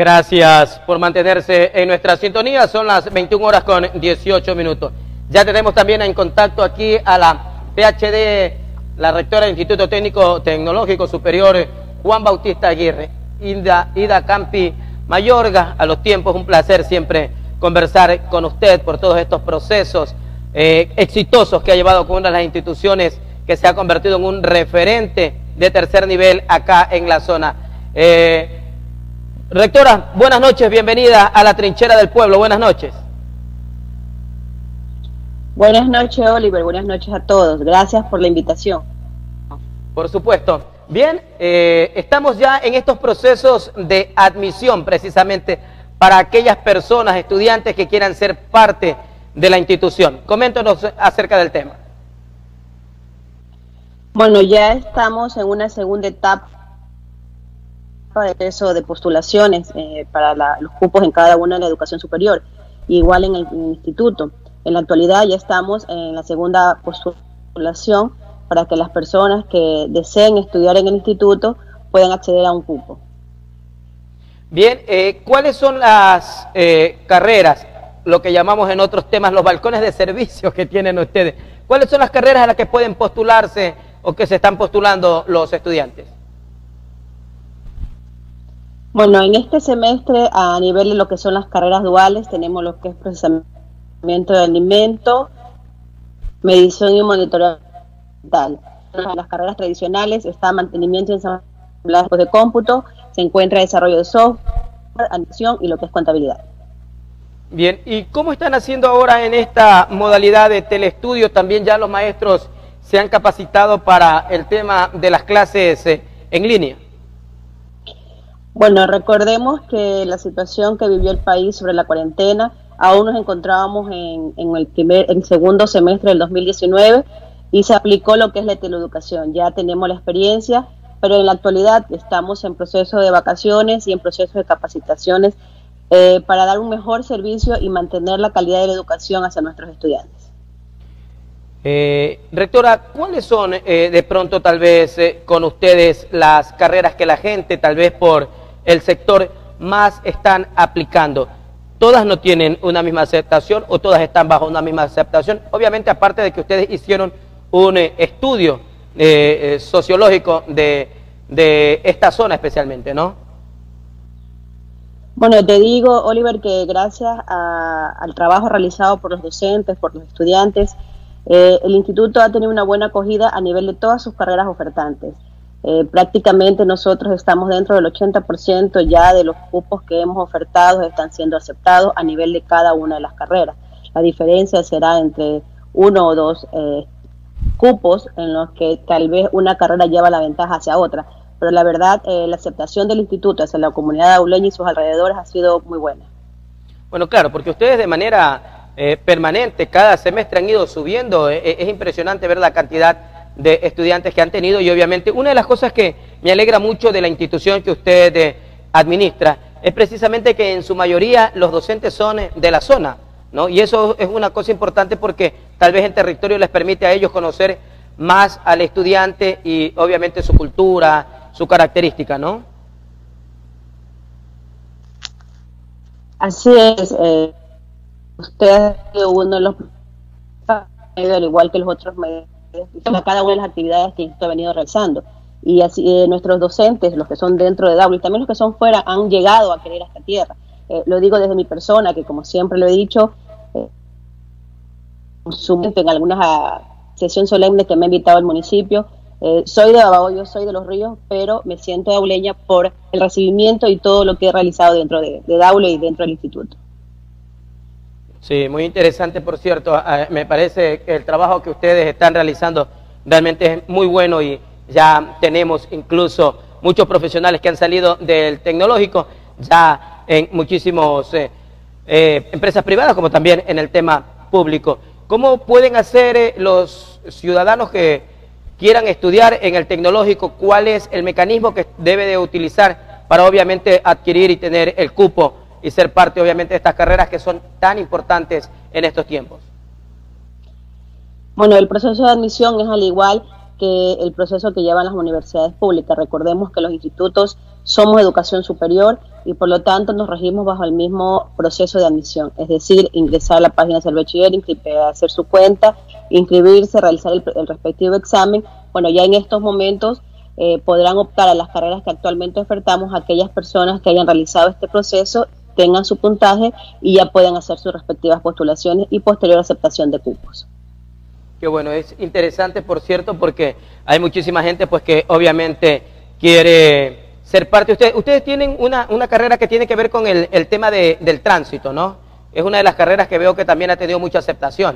Gracias por mantenerse en nuestra sintonía. Son las 21 horas con 18 minutos. Ya tenemos también en contacto aquí a la PhD, la rectora del Instituto Técnico Tecnológico Superior, Juan Bautista Aguirre, Ida Campi Mayorga. A los tiempos, un placer siempre conversar con usted por todos estos procesos exitosos que ha llevado con una de las instituciones que se ha convertido en un referente de tercer nivel acá en la zona. Rectora, buenas noches, bienvenida a la Trinchera del Pueblo, buenas noches. Buenas noches, Oliver, buenas noches a todos, gracias por la invitación. Por supuesto. Bien, estamos ya en estos procesos de admisión precisamente para aquellas personas, estudiantes que quieran ser parte de la institución. Coméntanos acerca del tema. Bueno, ya estamos en una segunda etapa de proceso de postulaciones para los cupos en cada una de la educación superior, igual en el instituto. En la actualidad ya estamos en la segunda postulación para que las personas que deseen estudiar en el instituto puedan acceder a un cupo. Bien, ¿cuáles son las carreras, lo que llamamos en otros temas los balcones de servicio que tienen ustedes? ¿Cuáles son las carreras a las que pueden postularse o que se están postulando los estudiantes? Bueno, en este semestre, a nivel de lo que son las carreras duales, tenemos lo que es procesamiento de alimentos, medición y monitoreo ambiental. En las carreras tradicionales está mantenimiento y ensamblaje de cómputo, se encuentra desarrollo de software, animación y lo que es contabilidad. Bien, ¿y cómo están haciendo ahora en esta modalidad de teleestudio? También ya los maestros se han capacitado para el tema de las clases en línea. Bueno, recordemos que la situación que vivió el país sobre la cuarentena, aún nos encontrábamos en el segundo semestre del 2019 y se aplicó lo que es la teleeducación. Ya tenemos la experiencia, pero en la actualidad estamos en proceso de vacaciones y en proceso de capacitaciones para dar un mejor servicio y mantener la calidad de la educación hacia nuestros estudiantes. Rectora, ¿cuáles son de pronto tal vez con ustedes las carreras que la gente tal vez por el sector más están aplicando? ¿Todas no tienen una misma aceptación o todas están bajo una misma aceptación? Obviamente, aparte de que ustedes hicieron un estudio sociológico de esta zona especialmente, ¿no? Bueno, te digo, Oliver, que gracias al trabajo realizado por los docentes, por los estudiantes, el instituto ha tenido una buena acogida a nivel de todas sus carreras ofertantes. Prácticamente nosotros estamos dentro del 80% ya de los cupos que hemos ofertado están siendo aceptados a nivel de cada una de las carreras. La diferencia será entre uno o dos cupos en los que tal vez una carrera lleva la ventaja hacia otra, pero la verdad la aceptación del instituto hacia la comunidad auleña y sus alrededores ha sido muy buena. Bueno, claro, porque ustedes de manera permanente cada semestre han ido subiendo, es impresionante ver la cantidad de estudiantes que han tenido y obviamente una de las cosas que me alegra mucho de la institución que usted administra es precisamente que en su mayoría los docentes son de la zona, ¿no? Y eso es una cosa importante porque tal vez el territorio les permite a ellos conocer más al estudiante y obviamente su cultura, su característica, ¿no? Así es, usted ha sido uno de los medios, al igual que los otros medios, a cada una de las actividades que usted ha venido realizando. Y así nuestros docentes, los que son dentro de Daule y también los que son fuera, han llegado a querer esta tierra. Lo digo desde mi persona, que como siempre lo he dicho, en algunas sesiones solemnes que me ha invitado el municipio, soy de Babahoyo, soy de Los Ríos, pero me siento dauleña por el recibimiento y todo lo que he realizado dentro de Daule y dentro del instituto. Sí, muy interesante, por cierto. Me parece que el trabajo que ustedes están realizando realmente es muy bueno y ya tenemos incluso muchos profesionales que han salido del tecnológico ya en muchísimas empresas privadas como también en el tema público. ¿Cómo pueden hacer los ciudadanos que quieran estudiar en el tecnológico? ¿Cuál es el mecanismo que debe de utilizar para obviamente adquirir y tener el cupo y ser parte obviamente de estas carreras que son tan importantes en estos tiempos? Bueno, el proceso de admisión es al igual que el proceso que llevan las universidades públicas. Recordemos que los institutos somos educación superior y por lo tanto nos regimos bajo el mismo proceso de admisión, es decir, ingresar a la página del bachiller, hacer su cuenta, inscribirse, realizar el respectivo examen. Bueno, ya en estos momentos podrán optar a las carreras que actualmente ofertamos aquellas personas que hayan realizado este proceso, tengan su puntaje y ya puedan hacer sus respectivas postulaciones y posterior aceptación de cupos. Qué bueno, es interesante, por cierto, porque hay muchísima gente pues que obviamente quiere ser parte. Ustedes tienen una carrera que tiene que ver con el tema del tránsito, ¿no? Es una de las carreras que veo que también ha tenido mucha aceptación.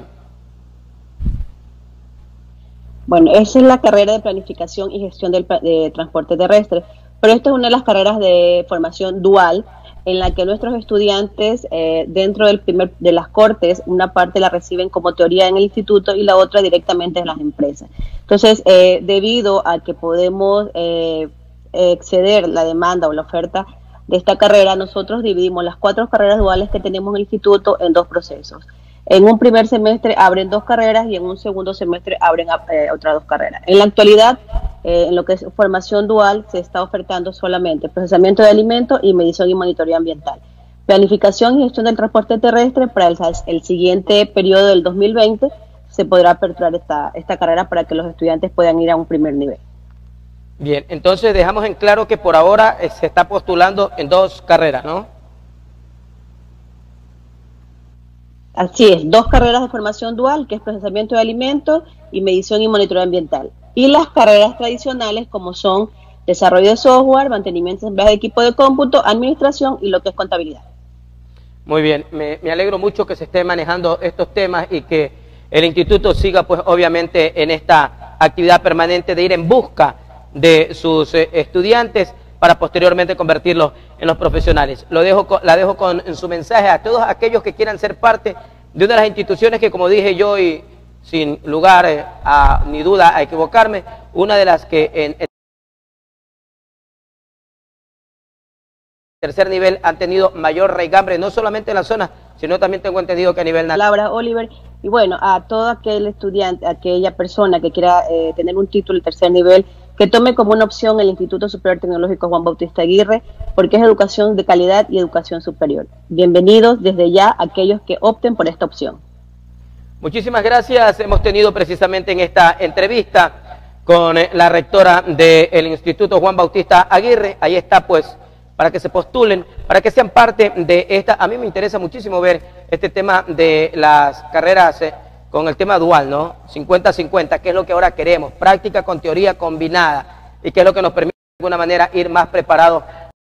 Bueno, esa es la carrera de planificación y gestión de transporte terrestre, pero esta es una de las carreras de formación dual, en la que nuestros estudiantes dentro de las cortes, una parte la reciben como teoría en el instituto y la otra directamente en las empresas. Entonces, debido a que podemos exceder la demanda o la oferta de esta carrera, nosotros dividimos las 4 carreras duales que tenemos en el instituto en 2 procesos. En un primer semestre abren 2 carreras y en un segundo semestre abren otras 2 carreras. En la actualidad, en lo que es formación dual, se está ofertando solamente procesamiento de alimentos y medición y monitoreo ambiental. Planificación y gestión del transporte terrestre para el siguiente periodo del 2020 se podrá aperturar esta carrera para que los estudiantes puedan ir a un primer nivel. Bien, entonces dejamos en claro que por ahora se está postulando en 2 carreras, ¿no? Así es, 2 carreras de formación dual, que es procesamiento de alimentos y medición y monitoreo ambiental. Y las carreras tradicionales, como son desarrollo de software, mantenimiento de equipo de cómputo, administración y lo que es contabilidad. Muy bien, me alegro mucho que se esté manejando estos temas y que el instituto siga, pues obviamente, en esta actividad permanente de ir en busca de sus estudiantes para posteriormente convertirlos en los profesionales. La dejo con su mensaje a todos aquellos que quieran ser parte de una de las instituciones que, como dije yo, y sin lugar ni duda a equivocarme, una de las que en el tercer nivel han tenido mayor raigambre, no solamente en la zona, sino también tengo entendido que a nivel nacional. Palabra, Oliver, y bueno, a todo aquel estudiante, aquella persona que quiera tener un título de tercer nivel, que tome como una opción el Instituto Superior Tecnológico Juan Bautista Aguirre, porque es educación de calidad y educación superior. Bienvenidos desde ya aquellos que opten por esta opción. Muchísimas gracias. Hemos tenido precisamente en esta entrevista con la rectora del Instituto Juan Bautista Aguirre. Ahí está, pues, para que se postulen, para que sean parte de esta. A mí me interesa muchísimo ver este tema de las carreras con el tema dual, ¿no? 50-50, que es lo que ahora queremos, práctica con teoría combinada, y que es lo que nos permite de alguna manera ir más preparados.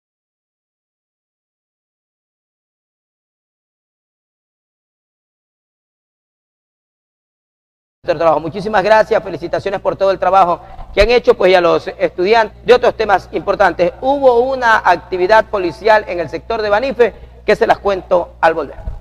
Muchísimas gracias, felicitaciones por todo el trabajo que han hecho, pues, y a los estudiantes de otros temas importantes. Hubo una actividad policial en el sector de Banife que se las cuento al volver.